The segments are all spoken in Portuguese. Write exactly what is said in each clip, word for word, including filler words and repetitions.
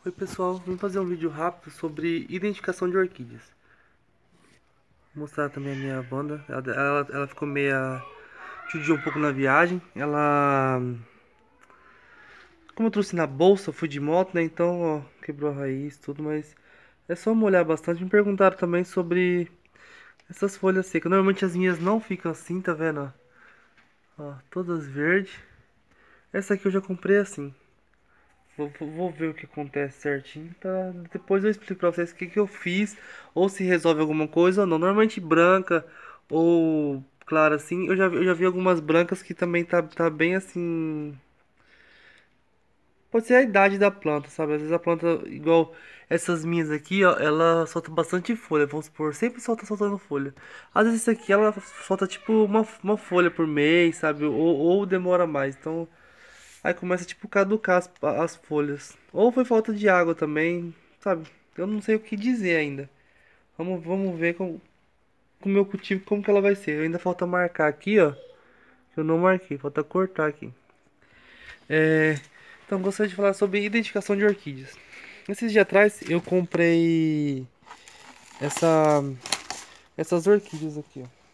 Oi pessoal, vim fazer um vídeo rápido sobre identificação de orquídeas. Vou mostrar também a minha banda. Ela, ela, ela ficou meia... judiou um pouco na viagem. Ela... Como eu trouxe na bolsa, fui de moto, né? Então, ó, quebrou a raiz, tudo, mas... É só molhar bastante. Me perguntaram também sobre essas folhas secas. Normalmente as minhas não ficam assim, tá vendo? Ó, ó todas verdes. Essa aqui eu já comprei assim. Vou, vou ver o que acontece certinho, tá? Depois eu explico pra vocês o que que eu fiz, ou se resolve alguma coisa ou não. Normalmente branca ou clara assim, eu já, vi- eu já vi algumas brancas que também tá, tá bem assim. Pode ser a idade da planta, sabe? Às vezes a planta, igual essas minhas aqui, ó, ela solta bastante folha, vamos supor, sempre solta soltando folha. Às vezes essa aqui ela solta tipo uma, uma folha por mês, sabe? Ou, ou demora mais, então. Aí começa tipo caducar as, as folhas. Ou foi falta de água também, sabe? Eu não sei o que dizer ainda. Vamos, vamos ver com com o meu cultivo como que ela vai ser. Ainda falta marcar aqui, ó. Que eu não marquei, falta cortar aqui. É, então gostaria de falar sobre identificação de orquídeas. Esses dias atrás eu comprei essa essas orquídeas aqui, ó.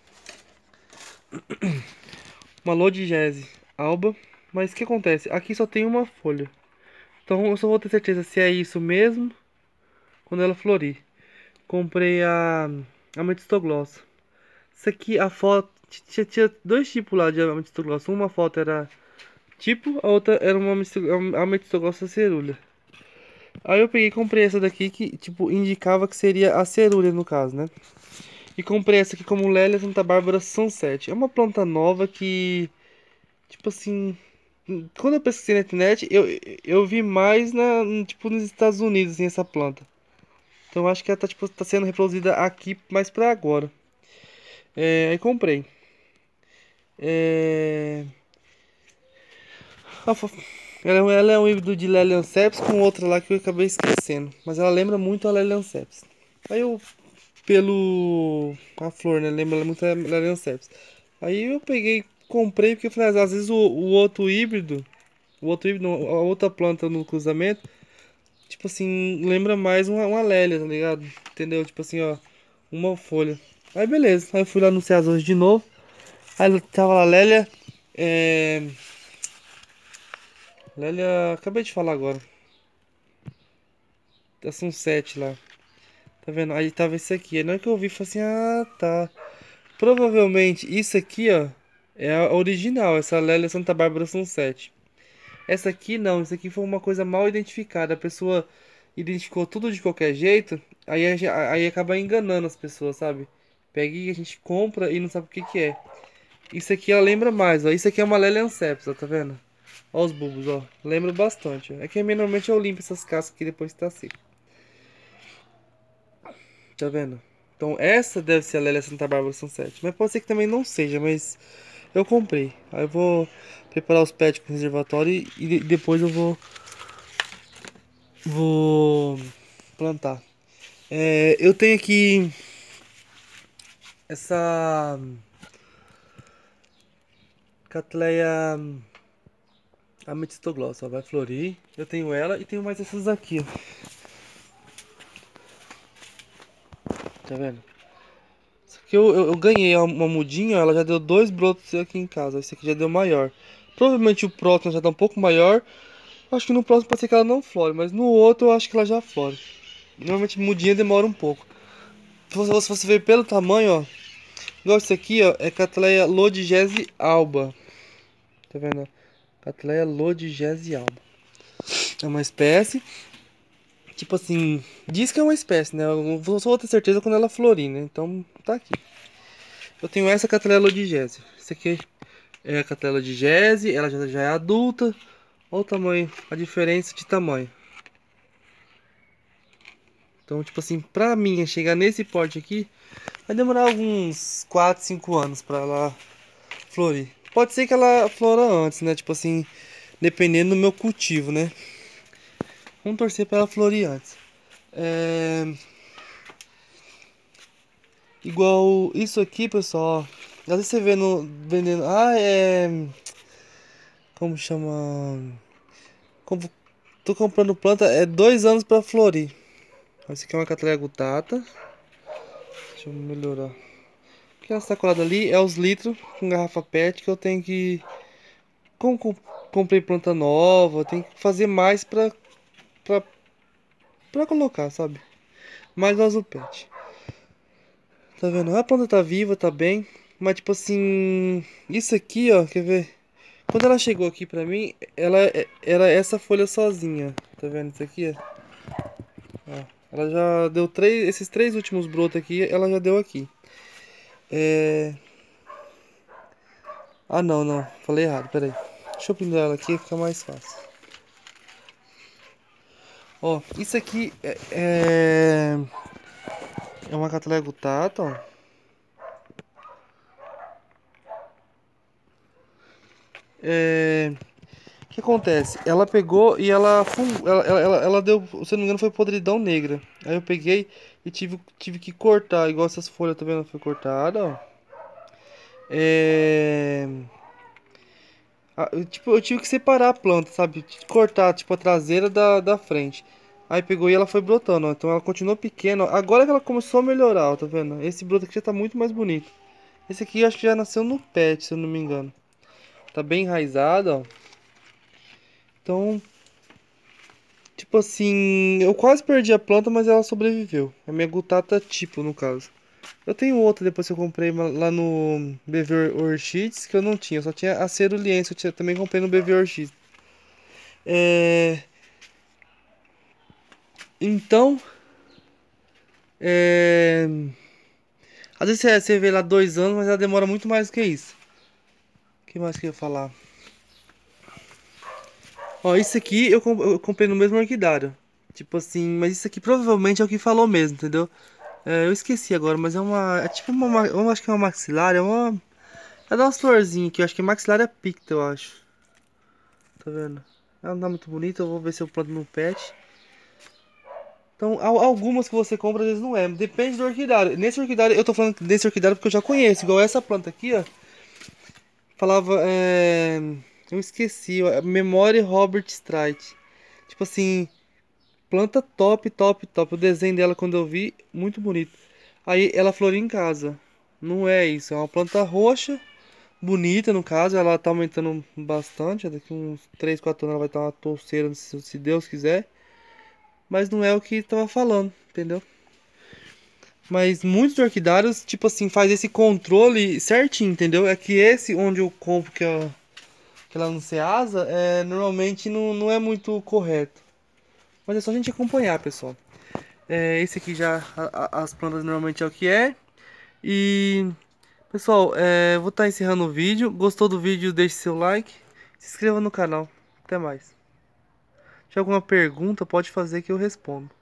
Uma Lodigese alba, mas o que acontece? Aqui só tem uma folha. Então eu só vou ter certeza se é isso mesmo quando ela florir. Comprei a ametistoglossa. Isso aqui, a foto. Tinha, tinha dois tipos lá de ametistoglossa. Uma foto era tipo, a outra era uma ametisto- ametistoglossa cerulha. Aí eu peguei e comprei essa daqui que, tipo, indicava que seria a cerulha no caso, né? E comprei essa aqui como Lélia Santa Bárbara Sunset. É uma planta nova que, tipo assim. Quando eu pesquisei na internet, eu, eu vi mais na, tipo, nos Estados Unidos, assim, essa planta. Então eu acho que ela tá, tipo, tá sendo reproduzida aqui mais pra agora. É, aí comprei. É... a fo- Ela, é um- ela é um híbrido de Lelianceps com outra lá que eu acabei esquecendo. Mas ela lembra muito a Lelianceps. Aí eu, pelo... a flor, né? Lembra muito a Lelianceps. Aí eu peguei, comprei, porque eu falei, "Ah, às vezes o, o outro híbrido, o outro híbrido, não, a outra planta no cruzamento, tipo assim, lembra mais uma, uma Lélia, tá ligado? Entendeu? Tipo assim, ó, uma folha. Aí beleza, aí eu fui lá no Ceasa hoje de novo. Aí tava lá, Lélia, é... Lélia, acabei de falar agora. Tá são sete lá. Tá vendo? Aí tava esse aqui. Aí na hora que eu vi, eu falei assim: ah, tá. Provavelmente isso aqui, ó, é a original. Essa Lélia Santa Bárbara são sete. Essa aqui não. Isso aqui foi uma coisa mal identificada. A pessoa identificou tudo de qualquer jeito. Aí, a gen- aí acaba enganando as pessoas, sabe? Pega e a gente compra e não sabe o que que é. Isso aqui ela lembra mais, ó. Isso aqui é uma Lelian Ceps, ó, tá vendo? Ó os bulbos, ó. Lembra bastante, ó. É que normalmente eu limpo essas cascas aqui depois que tá seco. Tá vendo? Então essa deve ser a Lélia Santa Bárbara Sunset. Mas pode ser que também não seja, mas eu comprei. Aí eu vou preparar os pets com reservatório e, e de- depois eu vou vou plantar. É, eu tenho aqui essa Cattleya ametistoglossa, ó, vai florir. Eu tenho ela e tenho mais essas aqui, ó. Tá vendo? Isso aqui eu, eu, eu ganhei uma mudinha, ela já deu dois brotos aqui em casa. Esse aqui já deu maior. Provavelmente o próximo já tá um pouco maior. Acho que no próximo pode ser que ela não flore, mas no outro eu acho que ela já flore. Normalmente mudinha demora um pouco. Se você, se você ver pelo tamanho, ó. Igual esse aqui, ó, é Cattleya lodigese alba. Tá vendo? Cattleya lodigese alba. É uma espécie. Tipo assim, diz que é uma espécie, né? Eu vou- só vou ter certeza quando ela florir, né? Então, tá aqui. Eu tenho essa Cattleya lodigese. Esse aqui é a Cattleya lodigese, ela já, já é adulta. Olha o tamanho, a diferença de tamanho. Então, tipo assim, pra mim chegar nesse porte aqui, vai demorar alguns quatro, cinco anos pra ela florir. Pode ser que ela flora antes, né? Tipo assim, dependendo do meu cultivo, né? Vamos torcer pra ela florir antes. É... Igual isso aqui, pessoal. Às vezes você vê no vendendo. Ah, é. Como chama? Como... tô comprando planta, é dois anos pra florir. Essa aqui é uma Cattleya gutata. Deixa eu melhorar. Aquela sacolada ali é os litros com garrafa pet que eu tenho que... Como com- comprei planta nova, tem que fazer mais pra, pra, pra colocar, sabe? Mais vaso pet. Tá vendo? A planta tá viva, tá bem. Mas tipo assim... Isso aqui, ó, quer ver? Quando ela chegou aqui pra mim, ela é- era essa folha sozinha. Tá vendo isso aqui, ó? Ó, ela já deu três... Esses três últimos brotos aqui, ela já deu aqui. É... Ah, não, não. Falei errado, peraí. Deixa eu pendurar ela aqui, fica mais fácil. Ó, isso aqui é... É, é uma Cattleya gutata, ó. É... O que acontece? Ela pegou e ela, fun- ela, ela, ela, ela deu, se eu não me engano, foi podridão negra. Aí eu peguei e tive, tive que cortar, igual essas folhas, tá vendo? Foi cortada, ó. É... ah, eu, tipo, eu tive que separar a planta, sabe? Cortar, tipo, a traseira da, da frente. Aí pegou e ela foi brotando, ó. Então ela continuou pequena, ó. Agora que ela começou a melhorar, ó, tá vendo? Esse broto aqui já tá muito mais bonito. Esse aqui eu acho que já nasceu no pet, se eu não me engano. Tá bem enraizado, ó. Então, tipo assim, eu quase perdi a planta, mas ela sobreviveu. A minha gutata tipo, no caso. Eu tenho outra depois que eu comprei uma- lá no B V Orchids, que eu não tinha, eu só tinha a ceruliense, eu tinha, também comprei no B V Orchids. É... Então, é... Às vezes você, você vê lá dois anos, mas ela demora muito mais do que isso. O que mais que eu ia falar? Ó, isso aqui eu, com- eu comprei no mesmo orquidário. Tipo assim, mas isso aqui provavelmente é o que falou mesmo, entendeu? É, eu esqueci agora, mas é uma. É tipo uma. ma- Eu acho que é uma maxilar, é uma. É dar umas florzinhas aqui, eu acho que é maxilar é picta, eu acho. Tá vendo? Ela não tá muito bonita, eu vou ver se eu planto no pet. Então, al- algumas que você compra, às vezes não é. Depende do orquidário. Nesse orquidário, eu tô falando desse orquidário porque eu já conheço. Igual essa planta aqui, ó. Falava, é... Eu esqueci, ó. Memory Robert Strite. Tipo assim, planta top, top, top. O desenho dela, quando eu vi, muito bonito. Aí, ela floriu em casa. Não é isso, é uma planta roxa. Bonita, no caso, ela tá aumentando bastante. Daqui uns três, quatro anos ela vai estar uma touceira, se se Deus quiser. Mas não é o que tava falando, entendeu? Mas muitos orquidários, tipo assim, faz esse controle certinho, entendeu? É que esse onde eu compro, que é, que é lá no Ceasa, é, normalmente não, não é muito correto. Mas é só a gente acompanhar, pessoal. É, esse aqui já, a- a- as plantas normalmente é o que é. E, pessoal, é, vou estar encerrando o vídeo. Gostou do vídeo, deixe seu like. Se inscreva no canal. Até mais. Se tiver alguma pergunta, pode fazer que eu respondo.